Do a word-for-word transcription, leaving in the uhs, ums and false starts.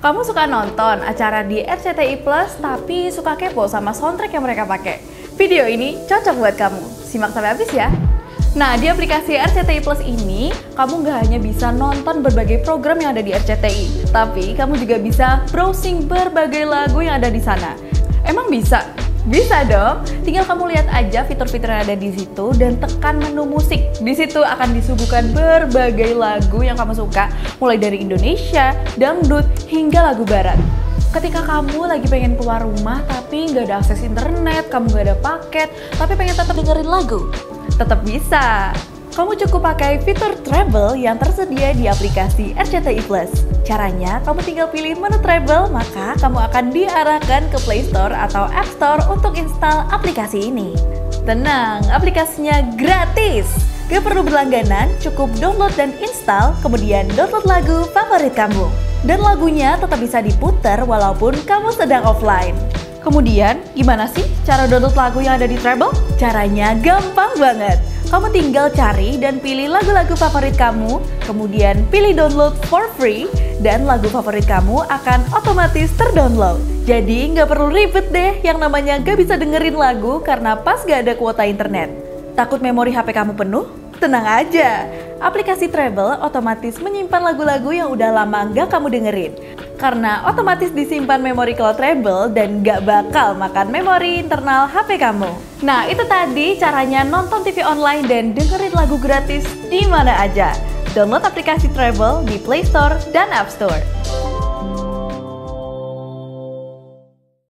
Kamu suka nonton acara di R C T I Plus tapi suka kepo sama soundtrack yang mereka pakai? Video ini cocok buat kamu. Simak sampai habis ya. Nah, di aplikasi R C T I Plus ini, kamu nggak hanya bisa nonton berbagai program yang ada di R C T I, tapi kamu juga bisa browsing berbagai lagu yang ada di sana. Emang bisa? Bisa dong. Tinggal kamu lihat aja fitur-fitur yang ada di situ dan tekan menu musik. Di situ akan disuguhkan berbagai lagu yang kamu suka, mulai dari Indonesia, dangdut, hingga lagu barat. Ketika kamu lagi pengen keluar rumah tapi nggak ada akses internet, kamu nggak ada paket, tapi pengen tetap dengerin lagu, tetap bisa. Kamu cukup pakai fitur travel yang tersedia di aplikasi R C T I Plus. Caranya, kamu tinggal pilih menu travel, maka kamu akan diarahkan ke Play Store atau App Store untuk install aplikasi ini. Tenang, aplikasinya gratis. Gak perlu berlangganan, cukup download dan install, kemudian download lagu favorit kamu. Dan lagunya tetap bisa diputar walaupun kamu sedang offline. Kemudian, gimana sih cara download lagu yang ada di Travel? Caranya gampang banget. Kamu tinggal cari dan pilih lagu-lagu favorit kamu, kemudian pilih download for free, dan lagu favorit kamu akan otomatis terdownload. Jadi nggak perlu ribet deh yang namanya gak bisa dengerin lagu karena pas gak ada kuota internet. Takut memori H P kamu penuh? Tenang aja, aplikasi Travel otomatis menyimpan lagu-lagu yang udah lama gak kamu dengerin. Karena otomatis disimpan memori cloud Travel dan gak bakal makan memori internal H P kamu. Nah, itu tadi caranya nonton T V online dan dengerin lagu gratis di mana aja. Download aplikasi Travel di Play Store dan App Store.